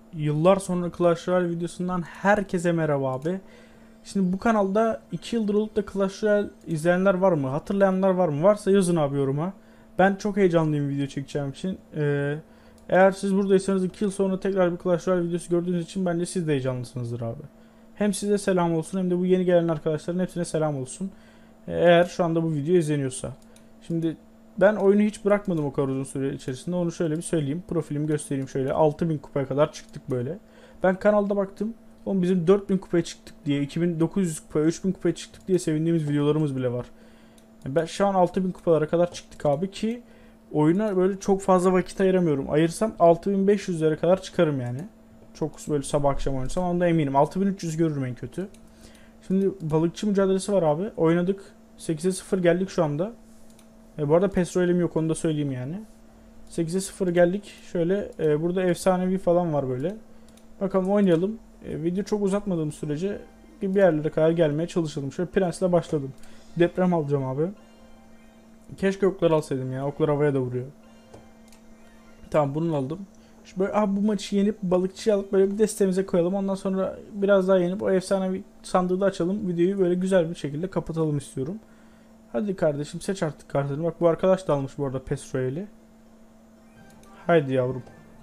Yıllar sonra Clash Royale videosundan herkese merhaba abi. Şimdi bu kanalda 2 yıldır olup da Clash Royale izleyenler var mı? Hatırlayanlar var mı? Varsa yazın abi yoruma. Ben çok heyecanlıyım video çekeceğim için. Eğer siz buradaysanız 2 yıl sonra tekrar bir Clash Royale videosu gördüğünüz için bence siz de heyecanlısınızdır abi. Hem size selam olsun hem de bu yeni gelen arkadaşların hepsine selam olsun. Eğer şu anda bu video izleniyorsa. Şimdi ben oyunu hiç bırakmadım o kadar uzun süre içerisinde. Onu şöyle bir söyleyeyim. Profilimi göstereyim şöyle. 6000 kupaya kadar çıktık böyle. Ben kanalda baktım. Oğlum bizim 4000 kupaya çıktık diye, 2900 kupaya, 3000 kupaya çıktık diye sevindiğimiz videolarımız bile var. Yani ben şu an 6000 kupalara kadar çıktık abi ki oyuna böyle çok fazla vakit ayıramıyorum. Ayırsam 6500'lere kadar çıkarım yani. Çok böyle sabah akşam oynasam onda eminim. 6300 görürüm en kötü. Şimdi balıkçı mücadelesi var abi. Oynadık. 8'e 0 geldik şu anda. Bu arada Pestro'elim yok, onu da söyleyeyim yani. 8'e 0 geldik. Şöyle burada efsanevi falan var böyle. Bakalım oynayalım. Video çok uzatmadığım sürece bir yerlere kadar gelmeye çalışalım. Şöyle Prens'le başladım. Deprem alacağım abi. Keşke oklar alsaydım ya. Oklar havaya da vuruyor. Tamam, bunu aldım. Şu böyle bu maçı yenip balıkçıyı alıp böyle bir destemize koyalım. Ondan sonra biraz daha yenip o efsanevi sandığı da açalım. Videoyu böyle güzel bir şekilde kapatalım istiyorum. Hadi kardeşim, seç artık kartını. Bak, bu arkadaş da almış bu arada Pestro'yu. Haydi yavrum.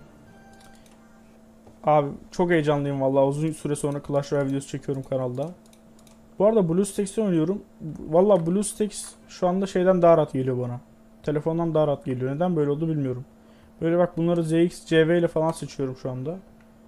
Abi çok heyecanlıyım vallahi. Uzun süre sonra Clash Royale videosu çekiyorum kanalda. Bu arada BlueStacks'te oynuyorum. Vallahi BlueStacks şu anda şeyden daha rahat geliyor bana. Telefondan daha rahat geliyor. Neden böyle oldu bilmiyorum. Böyle bak, bunları ZX, CV ile falan seçiyorum şu anda.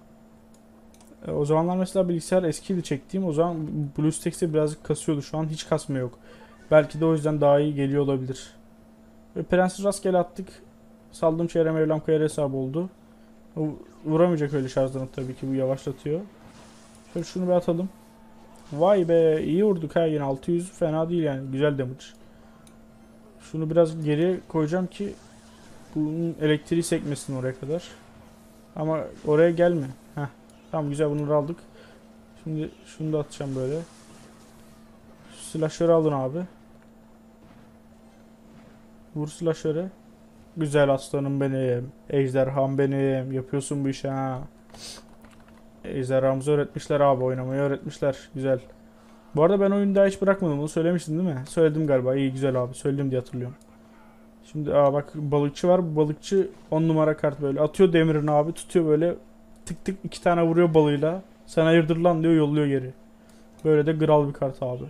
O zamanlar mesela bilgisayar eskiydi çektiğim. O zaman BlueStacks'te birazcık kasıyordu. Şu an hiç kasma yok. Belki de o yüzden daha iyi geliyor olabilir. Ve Prens'i rastgele attık. Saldığım çeyre Mevlam Kayar hesabı oldu. Vuramayacak öyle şarjlarını, tabii ki bu yavaşlatıyor. Şöyle şunu bir atalım. Vay be, iyi vurduk ha, yine 600 fena değil yani, güzel damage. Şunu biraz geriye koyacağım ki bunun elektriği sekmesin oraya kadar. Ama oraya gelme. Heh. Tamam, güzel, bunları aldık. Şimdi şunu da atacağım böyle. Slasher'ı alın abi. Vur slasher'ı. Güzel aslanım benim. Ejderham benim. Yapıyorsun bu işi ha. Ejderhamızı öğretmişler abi, oynamayı öğretmişler. Güzel. Bu arada ben oyunu daha hiç bırakmadım. Bunu söylemiştin değil mi? Söyledim galiba. İyi, güzel abi. Söyledim diye hatırlıyorum. Şimdi bak, balıkçı var. Bu balıkçı 10 numara kart böyle. Atıyor demirini abi. Tutuyor böyle. Tık tık 2 tane vuruyor balıyla. Sen hayırdır lan diyor, yolluyor geri. Böyle de gral bir kart abi.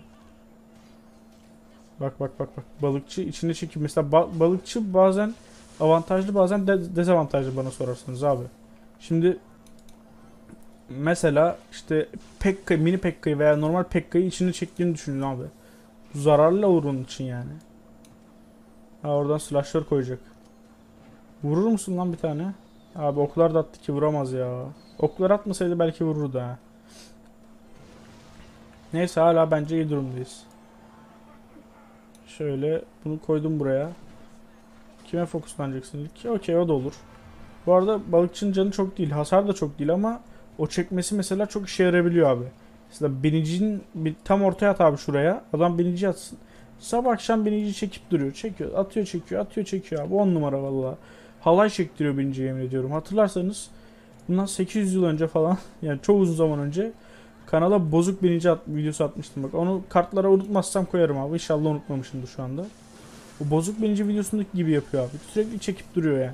Bak bak bak bak. Balıkçı içine çekiyor. Mesela balıkçı bazen avantajlı, bazen dezavantajlı bana sorarsanız abi. Şimdi mesela işte Pekka, mini Pekka'yı veya normal Pekka'yı içine çektiğini düşünün abi. Zararlı olur onun için yani. Ha, oradan slasher koyacak. Vurur musun lan bir tane? Abi oklar da attı ki vuramaz ya. Oklar atmasaydı belki vururdu ha. Neyse, hala bence iyi durumdayız. Şöyle bunu koydum buraya. Kime fokuslanacaksın ilk? Okey, o da olur. Bu arada balıkçının canı çok değil. Hasar da çok değil ama o çekmesi mesela çok işe yarayabiliyor abi. Mesela binicinin tam ortaya at abi şuraya. Adam binici atsın. Sabah akşam binici çekip duruyor. Çekiyor, atıyor, çekiyor, atıyor, çekiyor abi. 10 numara valla. Halay çektiriyor binici, yemin ediyorum. Hatırlarsanız bundan 800 yıl önce falan yani çok uzun zaman önce kanala bozuk binici videosu atmıştım. Bak, onu kartlara unutmazsam koyarım abi. İnşallah unutmamışımdır şu anda. Bu bozuk binici videosundaki gibi yapıyor abi. Sürekli çekip duruyor yani.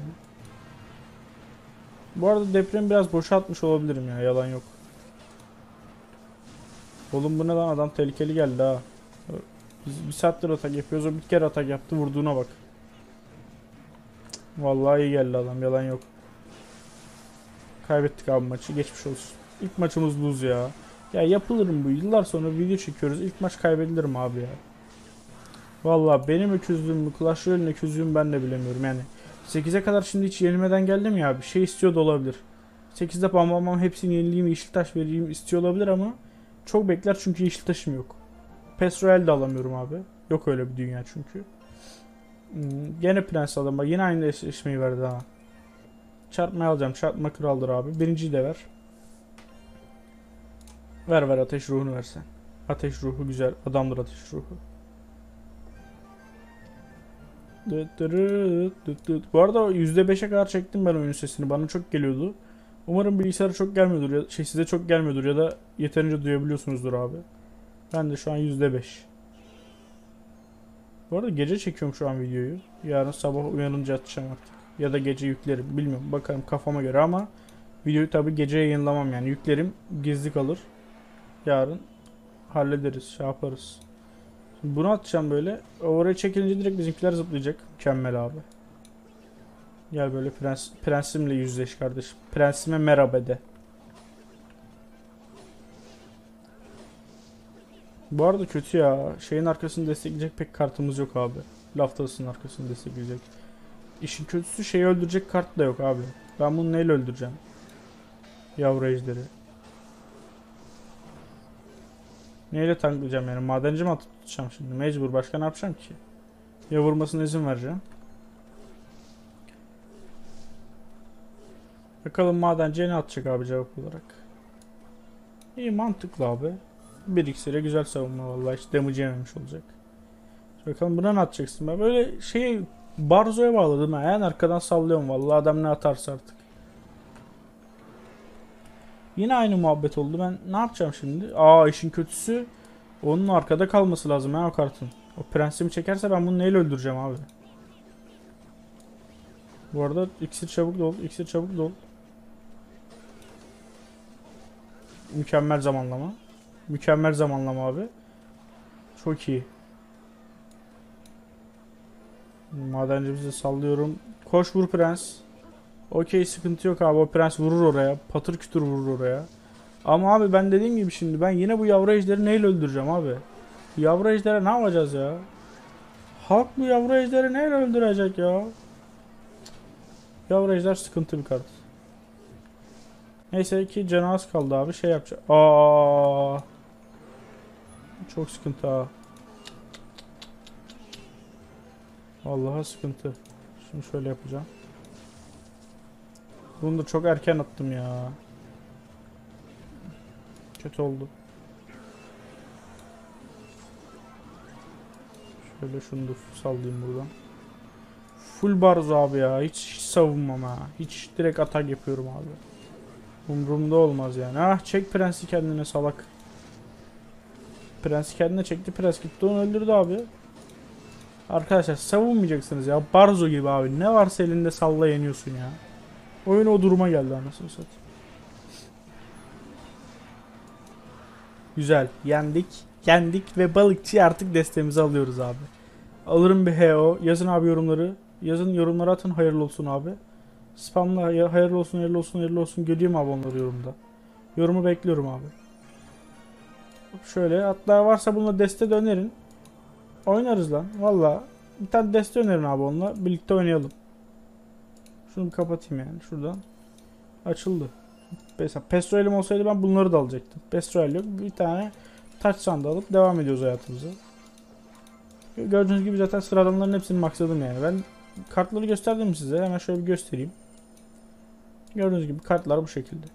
Bu arada depremi biraz boşaltmış olabilirim ya, yalan yok. Oğlum bu ne lan, adam tehlikeli geldi ha. Biz bir saattir atak yapıyoruz, o bir kere atak yaptı, vurduğuna bak. Vallahi iyi geldi adam, yalan yok. Kaybettik abi maçı, geçmiş olsun. İlk maçımız lose ya. Ya yapılır mı bu, yıllar sonra video çekiyoruz, ilk maç kaybedilir mi abi ya. Vallahi benim öküzlüğüm mü, Clash Royale'in öküzlüğüm ben de bilemiyorum yani. 8'e kadar şimdi hiç yenilmeden geldim ya, bir şey istiyor da olabilir. 8'de bam bam bam hepsini yenileyim, yeşil taş vereyim istiyor olabilir ama çok bekler çünkü yeşil taşım yok. PES Royale de alamıyorum abi. Yok öyle bir dünya çünkü. Gene prens aldım, bak yine aynı eşleşmeyi verdi ha. Çarpmayı alacağım, çarpma kraldır abi. Birinciyi de ver. Ver ver, ateş ruhunu versen. Ateş ruhu güzel, adamdır ateş ruhu. Bu arada %5'e kadar çektim ben oyunun sesini. Bana çok geliyordu. Umarım bilgisayara çok gelmiyordur ya size çok gelmiyordur ya da yeterince duyabiliyorsunuzdur abi. Ben de şu an %5. Bu arada gece çekiyorum şu an videoyu. Yarın sabah uyanınca atacağım artık. Ya da gece yüklerim. Bilmiyorum. Bakarım kafama göre ama videoyu tabi gece yayınlamam yani. Yüklerim gizli kalır. Yarın hallederiz. Şey yaparız. Şimdi bunu atacağım böyle. Oraya çekilince direkt bizimkiler zıplayacak. Mükemmel abi. Gel böyle prensimle yüzleş kardeşim. Prensime merhaba de. Bu arada kötü ya. Şeyin arkasını destekleyecek pek kartımız yok abi. Laftasının arkasını destekleyecek. İşin kötüsü şeyi öldürecek kart da yok abi. Ben bunu neyle öldüreceğim? Yavru ejderi. Neyle tanklayacağım yani? Madenci mi atıp tutacağım şimdi? Mecbur. Başka ne yapacağım ki? Ya vurmasına izin vereceğim. Bakalım madenciye ne atacak abi cevap olarak. İyi mantıklı abi. Bir iksire güzel savunma vallahi hiç damage yememiş olacak. Bakalım buna ne atacaksın? Ben böyle şeyi Barzo'ya bağladım ha. En arkadan sallıyorum vallahi adam ne atarsa artık. Yine aynı muhabbet oldu. Ben ne yapacağım şimdi? Aa işin kötüsü onun arkada kalması lazım ha o kartın. O prensimi çekerse ben bunu neyle öldüreceğim abi? Bu arada iksir çabuk dol. İksir çabuk dol. Mükemmel zamanlama. Mükemmel zamanlama abi. Çok iyi. Madencimizi sallıyorum. Koş vur prens. Okey sıkıntı yok abi. O prens vurur oraya. Patır kütür vurur oraya. Ama abi ben dediğim gibi şimdi ben yine bu yavru ejderi neyle öldüreceğim abi? Yavru ejderi ne yapacağız ya? Halk bu yavru ejderi neyle öldürecek ya? Yavru ejder sıkıntı bir kart. Neyse ki canı az kaldı abi. Şey yapacak. Aa, çok sıkıntı ha. Vallahi sıkıntı. Şimdi şöyle yapacağım. Bunu da çok erken attım ya. Kötü oldu. Şöyle şunu da sallayayım buradan. Full barzo abi ya. Hiç savunmam ha. Hiç direkt atak yapıyorum abi. Umurumda olmaz yani. Ah çek prensi kendine salak. Prensi kendine çekti. Prens gitti onu öldürdü abi. Arkadaşlar savunmayacaksınız ya. Barzo gibi abi. Ne varsa elinde salla yeniyorsun ya. Oyun o duruma geldi anasını satayım. Güzel. Yendik. Yendik ve balıkçı artık destemizi alıyoruz abi. Alırım bir HO. Yazın abi yorumları. Yazın yorumlara atın hayırlı olsun abi. Spamla hayırlı olsun hayırlı olsun hayırlı olsun. Göreyim abi onları yorumda. Yorumu bekliyorum abi. Şöyle hatta varsa bununla deste de önerin. Oynarız lan. Valla. Bir tane deste önerin abi onunla. Birlikte oynayalım. Şunu bir kapatayım yani. Şuradan. Açıldı. Mesela Pestroel'im olsaydı ben bunları da alacaktım. Pestroel yok. Bir tane taç sandığı alıp devam ediyoruz hayatımıza. Gördüğünüz gibi zaten sıradanların hepsini maksadım yani. Ben kartları gösterdim size. Hemen şöyle bir göstereyim. Gördüğünüz gibi kartlar bu şekilde.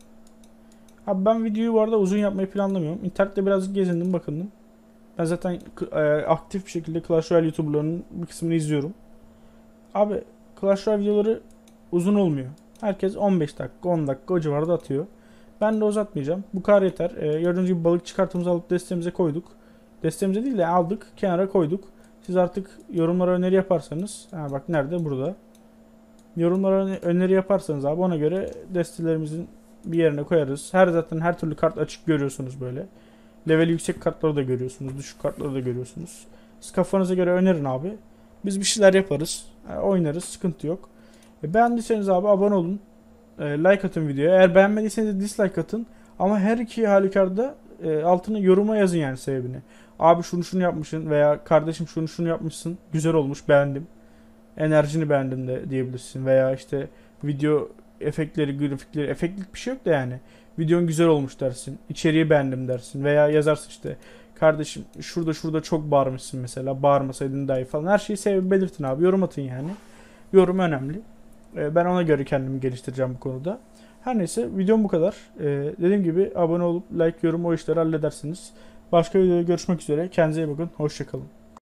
Abi ben videoyu bu arada uzun yapmayı planlamıyorum. İnternette birazcık gezindim bakındım. Ben zaten aktif bir şekilde Clash Royale YouTuber'larının bir kısmını izliyorum. Abi Clash Royale videoları uzun olmuyor. Herkes 15 dakika 10 dakika o civarda atıyor. Ben de uzatmayacağım. Bu kadar yeter. Gördüğünüz gibi balık çıkartımızı alıp destemize koyduk. Destemize değil de aldık kenara koyduk. Siz artık yorumlara öneri yaparsanız. Ha bak nerede? Burada. Yorumlara öneri yaparsanız abi ona göre destelerimizin bir yerine koyarız. Zaten her türlü kart açık görüyorsunuz böyle. Level yüksek kartları da görüyorsunuz. Düşük kartları da görüyorsunuz. Siz kafanıza göre önerin abi. Biz bir şeyler yaparız. Oynarız. Sıkıntı yok. Beğendiyseniz abi abone olun. Like atın videoya. Eğer beğenmediyseniz de dislike atın. Ama her iki halükarda altına yoruma yazın yani sebebini. Abi şunu yapmışsın veya kardeşim şunu yapmışsın. Güzel olmuş beğendim. Enerjini beğendim de diyebilirsin. Veya işte video efektleri, grafikleri, efektlik bir şey yok da yani. Videon güzel olmuş dersin. İçeriği beğendim dersin. Veya yazarsın işte kardeşim şurada çok bağırmışsın mesela. Bağırmasaydın daha iyi falan. Her şeyi sebebi belirtin abi. Yorum atın yani. Yorum önemli. Ben ona göre kendimi geliştireceğim bu konuda. Her neyse videom bu kadar. Dediğim gibi abone olup like, yorum o işleri halledersiniz. Başka videoda görüşmek üzere. Kendinize iyi bakın. Hoşçakalın.